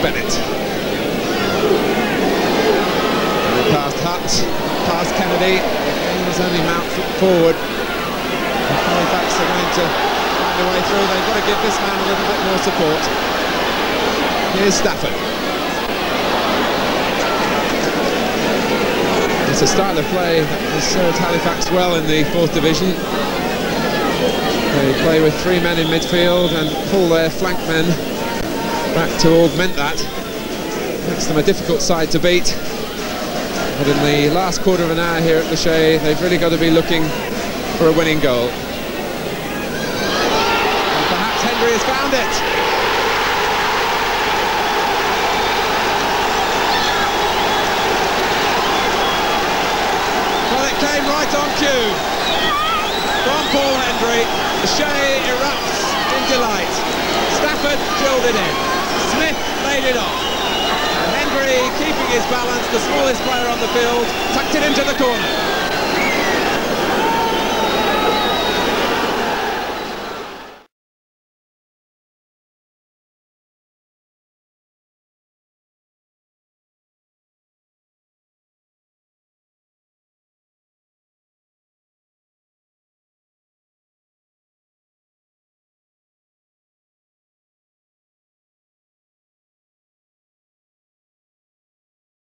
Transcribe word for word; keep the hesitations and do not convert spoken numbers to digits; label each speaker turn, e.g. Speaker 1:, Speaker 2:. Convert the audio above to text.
Speaker 1: Bennett. Past Hutt, past Kennedy. It was only Mount forward. Halifax are going to find a way through. They've got to give this man a little bit more support. Here's Stafford. It's a style of play that has served Halifax well in the fourth division. They play with three men in midfield and pull their flank men back to augment that. Makes them a difficult side to beat. But in the last quarter of an hour here at the Shay, they've really got to be looking for a winning goal. And perhaps Hendrie has found it. Well, it came right on cue from Paul Hendrie. The Shay erupts in delight. Stafford drilled it in. Smith laid it off. And Hendrie, keeping his balance, the smallest player on the field, tucked it into the corner.